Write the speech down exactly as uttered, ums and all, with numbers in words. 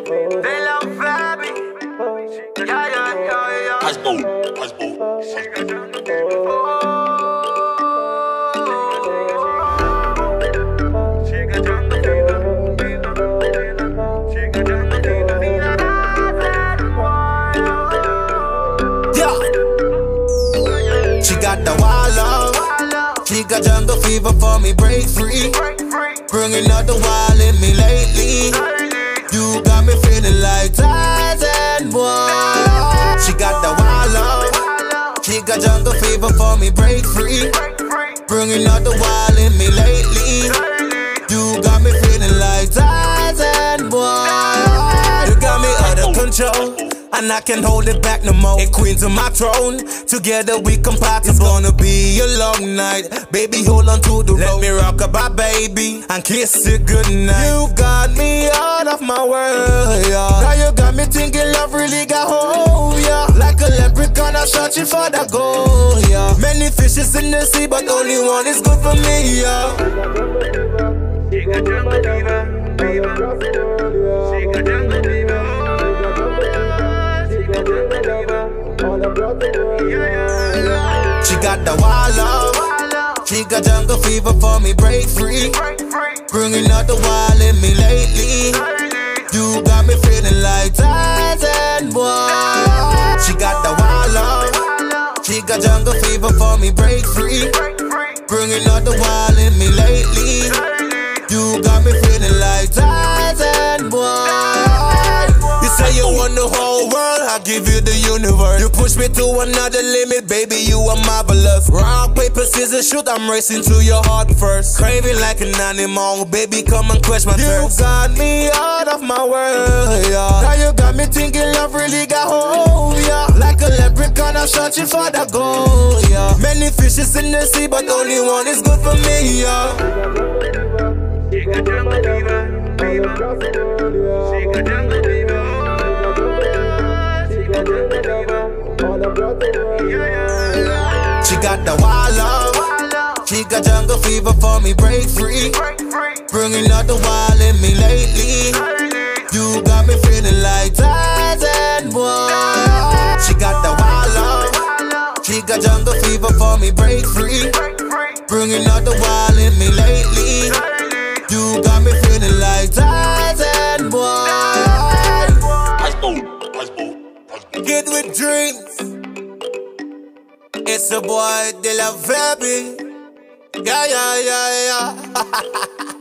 They love baby. Yeah, yeah, yeah, yeah. Hasbo, Hasbo. She got the wild love. She got jungle fever for me, break free. Bringing out the wild in me lately. You got me feeling like Tarzan, boy. She got the wild love. She got jungle fever for me, break free. Bringing out the wild in me lately. You got me feeling like Tarzan, boy. You got me under control, and I can't hold it back no more. A queen to my throne, together we compatible. It's gonna be a long night, baby, hold on to the road. Let me rock about, baby, and kiss it goodnight. You got me out of my world, yeah. Now you got me thinking love really got hold, yeah. Like a leprechaun, I'm searching for the gold, yeah. Many fishes in the sea, but only one is good for me, yeah. She got jungle fever, fever. She got jungle fever. She got the wild love. She got jungle fever for me, break free. Bringing out the wild in me lately. You got me feeling like Tarzan, boy. She got the wild love. She got jungle fever for me, break free. Bringing out the wild in me lately. You got me feeling like Tarzan, boy. You say you want the whole world, I give you the universe. You push me to another limit, baby, you are marvelous. Rock, paper, scissors, shoot, I'm racing to your heart first. Craving like an animal, baby, come and quench my thirst. You got me out of my world, yeah. Now you got me thinking love really got hold, yeah. Like a leprechaun, I'm searching for the gold, yeah. Many fishes in the sea, but only one is good for me, yeah. She got jungle fever, fever. She got jungle fever. She got jungle fever. She got the wild love. She got jungle fever for me, break free. Bringing out the wild in me lately. You got me feeling like Tarzan, boy. She got the wild love. She got jungle fever for me, break free. Bringing out the wild in me lately. You got me feeling like Tarzan, boy. Hasbo, Hasbo, Hasbo. Get with dreams. It's a boy, De La Baby. Yeah, yeah, yeah, yeah.